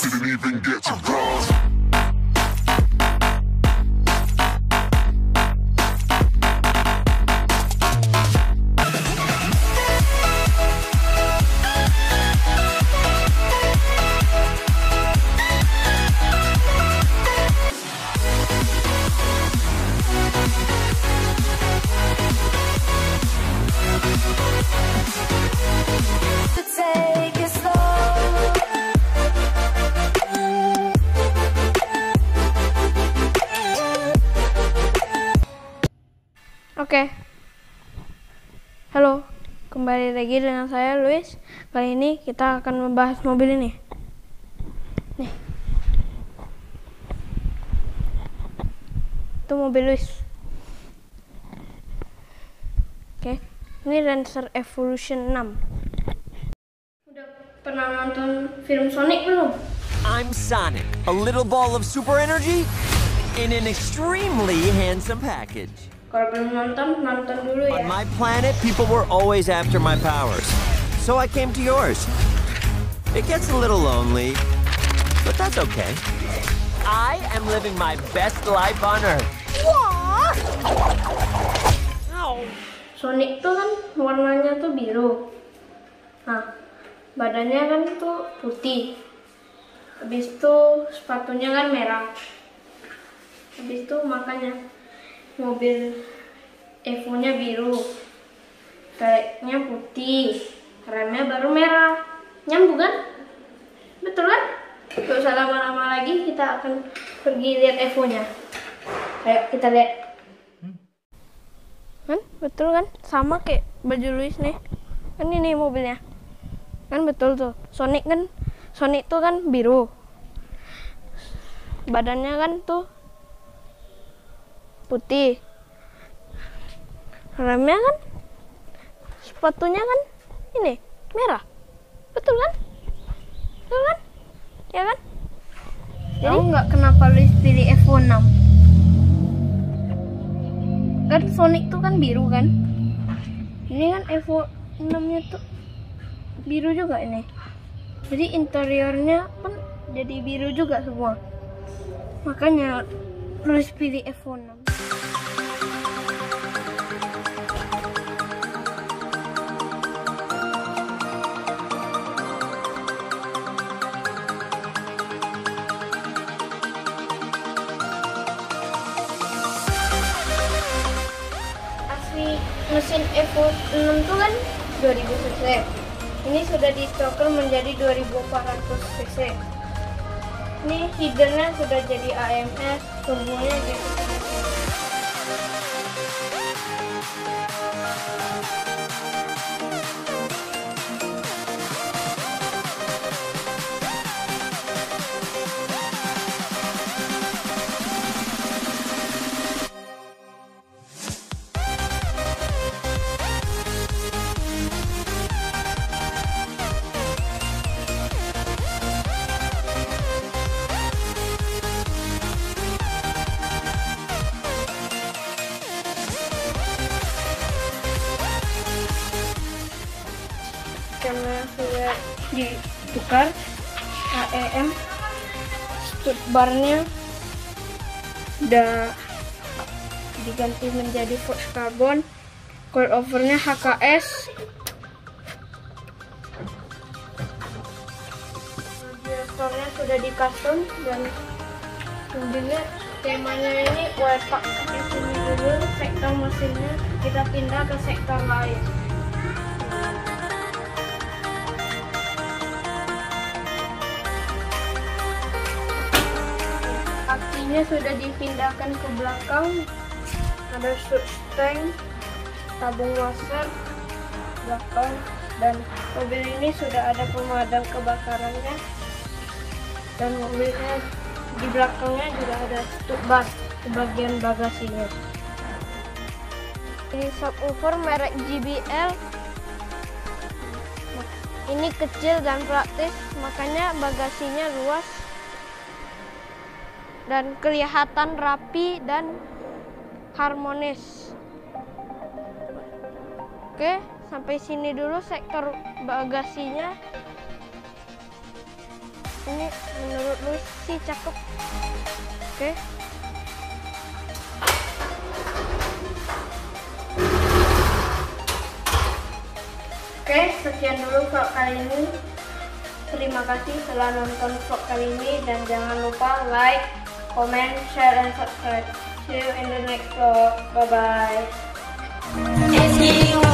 didn't even get to cross. Oke, halo, kembali lagi dengan saya Luis. Kali ini kita akan membahas mobil ini. Nih, itu mobil Luis. Oke, ini Lancer Evolution 6. Udah pernah nonton film Sonic belum? I'm Sonic, a little ball of super energy in an extremely handsome package. Kalau belum nonton, nonton dulu ya. On my planet, people were always after my powers, so I came to yours. It gets a little lonely, but that's okay. I am living my best life on Earth. What? Ow. Sonic tuh kan warnanya tuh biru. Nah, badannya kan tuh putih. Habis itu sepatunya kan merah. Habis itu makanya mobil Evo-nya biru, velgnya putih, remnya baru merah. Nyambung kan? Betul kan? Gak usah lama-lama lagi, kita akan pergi lihat Evo-nya. Ayo kita lihat. Kan? Betul kan? Sama kayak baju Luis nih. Kan ini mobilnya. Kan betul tuh. Sonic tuh kan biru. Badannya kan tuh putih, remnya kan, sepatunya kan ini merah, betul kan? Betul kan? Ya kan? Tahu nggak kenapa Luis pilih Evo 6? Kan Sonic tuh kan biru kan? Ini kan Evo 6-nya tuh biru juga ini. Jadi interiornya pun jadi biru juga semua. Makanya Luis pilih Evo 6. Mesin Evo 6 itu kan 2000 cc. Ini sudah distoker menjadi 2400 cc. Ini hiddennya sudah jadi AMS, turbonya jadi karena sudah ditukar AEM, stud barnya udah diganti menjadi Forged Carbon, coil overnya HKS, radiatornya sudah di custom, dan mobilnya temanya ini wirepack. Di sini dulu sektor mesinnya, kita pindah ke sektor lain. Akinya sudah dipindahkan ke belakang, ada substank, tabung washer belakang, dan mobil ini sudah ada pemadam kebakarannya, dan mobilnya di belakangnya juga ada stud bar di bagian bagasinya. Ini subwoofer merek JBL. Ini kecil dan praktis, makanya bagasinya luas dan kelihatan rapi dan harmonis. Oke, sampai sini dulu sektor bagasinya. ini menurut lu sih cakep. Oke. Oke, sekian dulu vlog kali ini. Terima kasih telah nonton vlog kali ini dan jangan lupa like, comment, share, and subscribe. See you in the next vlog. Bye bye.